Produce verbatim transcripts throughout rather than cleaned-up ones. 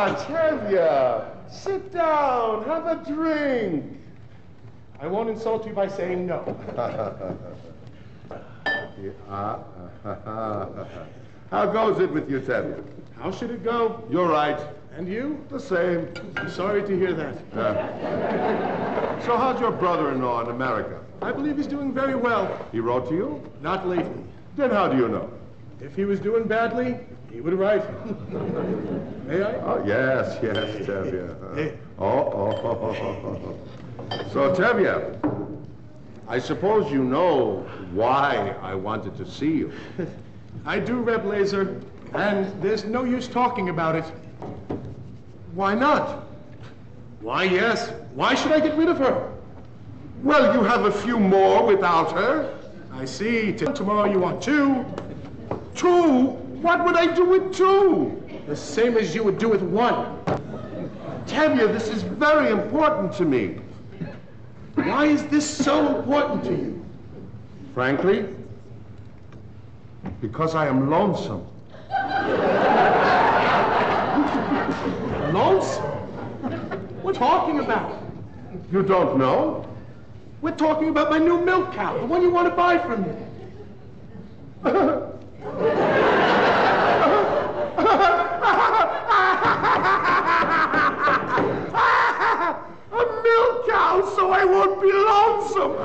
Ah, Tevye, sit down, have a drink. I won't insult you by saying no. Yeah. How goes it with you, Tevye? How should it go? You're right. And you? The same. I'm sorry to hear that. Uh, so how's your brother-in-law in America? I believe he's doing very well. He wrote to you? Not lately. Then how do you know? If he was doing badly, he would write. May I? Oh, yes, yes, Tevye. Hey. Oh, oh, oh, oh, oh. So, Tevye, I suppose you know why I wanted to see you. I do, Reb Lazar, and there's no use talking about it. Why not? Why, yes. Why should I get rid of her? Well, you have a few more without her. I see. Till tomorrow you want two. Two? What would I do with two? The same as you would do with one. Tevye, this is very important to me. Why is this so important to you? Frankly, because I am lonesome. Lonesome? What are you talking about? You don't know? We're talking about my new milk cow, the one you want to buy from me. A milk cow, so I won't be lonesome.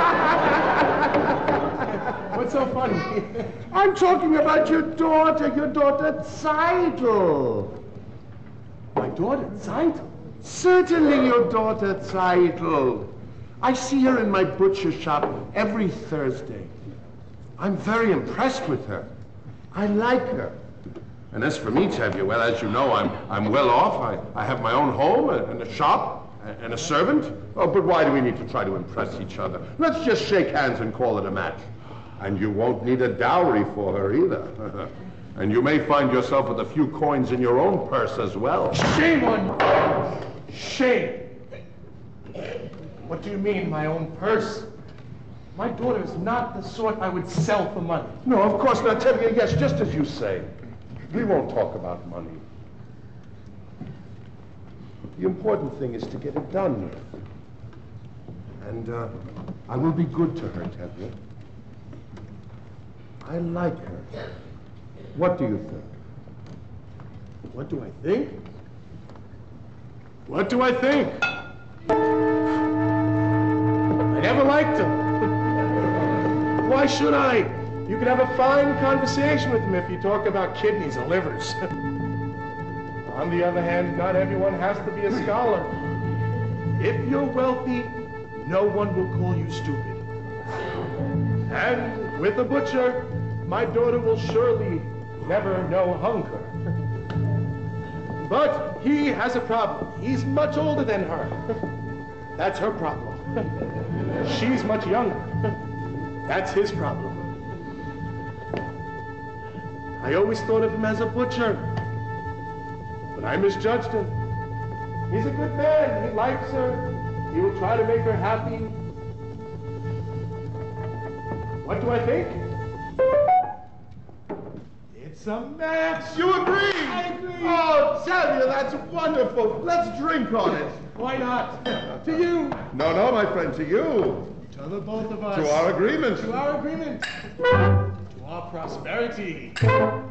What's so funny? I'm talking about your daughter, your daughter Zeidel. My daughter, Zeidel? Certainly your daughter Zeidel. I see her in my butcher shop every Thursday. I'm very impressed with her. I like her. And as for me, Tevye, well, as you know, I'm, I'm well off. I, I have my own home and a shop and a servant. Oh, but why do we need to try to impress each other? Let's just shake hands and call it a match. And you won't need a dowry for her either. And you may find yourself with a few coins in your own purse as well. Shame on you! Shame! What do you mean, my own purse? My daughter is not the sort I would sell for money. No, of course not, Tevye. Yes, just as you say. We won't talk about money. The important thing is to get it done. And uh, I will be good to her, Tevye. I like her. What do you think? What do I think? What do I think? I never liked him. Why should I? You could have a fine conversation with him if you talk about kidneys or livers. On the other hand, not everyone has to be a scholar. If you're wealthy, no one will call you stupid. And with a butcher, my daughter will surely never know hunger. But he has a problem. He's much older than her. That's her problem. She's much younger. That's his problem. I always thought of him as a butcher, but I misjudged him. He's a good man. He likes her. He will try to make her happy. What do I think? It's a match. You agree? I agree. Oh, Tevye, that's wonderful. Let's drink on it. Why not? To you. No, no, my friend, to you. To the both of us. To our agreement. To our agreement. To our prosperity.